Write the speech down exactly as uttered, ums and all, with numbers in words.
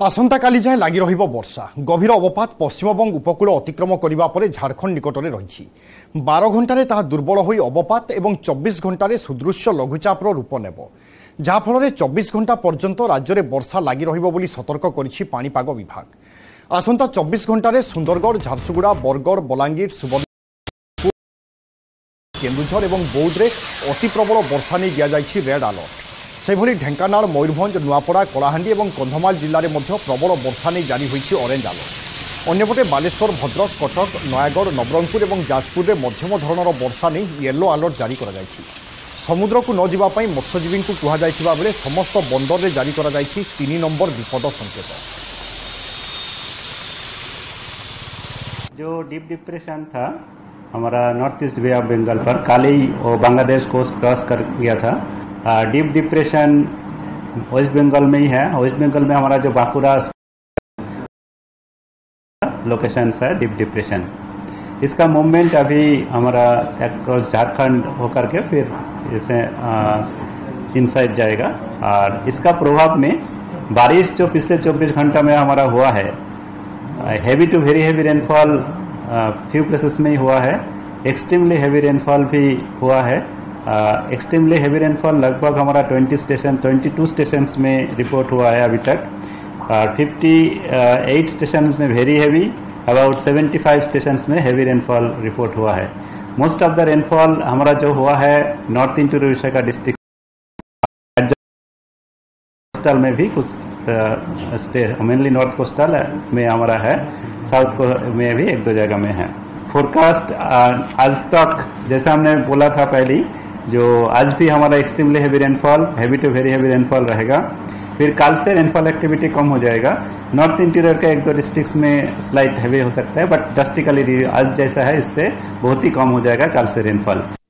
आसंता काली जाए लगी रहिबो वर्षा। गभीर अवपात पश्चिमबंग उपकूल अतिक्रम करबा परे झारखंड निकटरे रही बार घंटे ताहा दुर्बल होई अवपात एवं चौबीस घंटे सुदृश्य लघुचापर रूप नेब, जहाँफल चौबीस घंटा पर्यंत राज्य में वर्षा लगी रहिबो बोली सतर्क करिछि पाणीपाग विभाग। आसंता चौबीस घंटे सुंदरगढ़, झारसुगुड़ा, बरगढ़, बलांगीर, सुवर्णपुर, केन्दुझर और बौद्ध में अति प्रबल वर्षा नहीं दि जाइछि रेड अलर्ट। सेभली ढेंकानाल, मयूरभंज, नुआपड़ा, कलाहांडी और कंधमाल जिले में प्रबल वर्षा नहीं जारी होइछि ऑरेंज अलर्ट। अन्यपटे बालेश्वर, भद्रक, कटक, नयागढ़, नवरंगपुर और जाजपुर में मध्यम धरणर वर्षा नहीं येलो अलर्ट जारी करा जाइछि। समुद्र को न जिबा पई मत्स्यजीवी को कुहा जाइथिबा बेले समस्त बंदर में जारी करा जाइछि तीन नंबर विपद संकेत। जो डीप डिप्रेशन था हमारा north east bay of Bengal पर, कल ही वो बांग्लादेश कोस्ट क्रॉस कर गया था। डीप डिप्रेशन वेस्ट बंगाल में ही है। वेस्ट बंगाल में हमारा जो बांकुड़ा लोकेशन है डीप डिप्रेशन, इसका मूवमेंट अभी हमारा क्रॉस झारखंड होकर के फिर इसे इनसाइड जाएगा। और इसका प्रभाव में बारिश जो पिछले चौबीस घंटा में हमारा हुआ है, heavy to very heavy rainfall few places में ही हुआ है। एक्सट्रीमली हेवी रेनफॉल भी हुआ है। एक्सट्रीमली हेवी रेनफॉल लगभग हमारा बीस स्टेशन बाईस स्टेशन में रिपोर्ट हुआ है अभी तक, और अट्ठावन स्टेशन में वेरी हेवी, अबाउट पचहत्तर स्टेशन में हेवी रेनफॉल रिपोर्ट हुआ है। मोस्ट ऑफ द रेनफॉल हमारा जो हुआ है नॉर्थ इंटीरियर उड़ीसा का डिस्ट्रिक्ट कोस्टल में भी कुछ स्टेट, मेनली नॉर्थ कोस्टल में हमारा है, साउथ को में भी एक दो जगह में है। फोरकास्ट आज तक जैसा हमने बोला था पहले, जो आज भी हमारा extremely heavy rainfall, heavy to very heavy rainfall रहेगा। फिर कल से रेनफॉल एक्टिविटी कम हो जाएगा। नॉर्थ इंटीरियर के एक दो डिस्ट्रिक्ट्स में स्लाइट हेवी हो सकता है, बट ड्रास्टिकली आज जैसा है इससे बहुत ही कम हो जाएगा कल से रेनफॉल।